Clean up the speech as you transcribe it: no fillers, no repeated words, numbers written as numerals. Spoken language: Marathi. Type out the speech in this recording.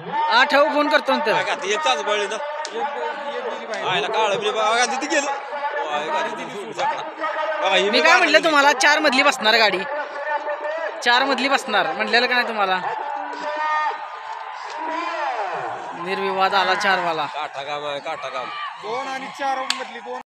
आठव फोन करतो नंतर. काय का ती एक चाच बळली ना आयला काळ बिल बघा तिथे गेलं मी काय म्हटलं तुम्हाला 4 मधली बसणार गाडी 4 मधली बसणार म्हटलेलं का नाही तुम्हाला. निर्विवाद आला 4 वाला. काटा काम आहे काटा काम 2 आणि 4 मधली 2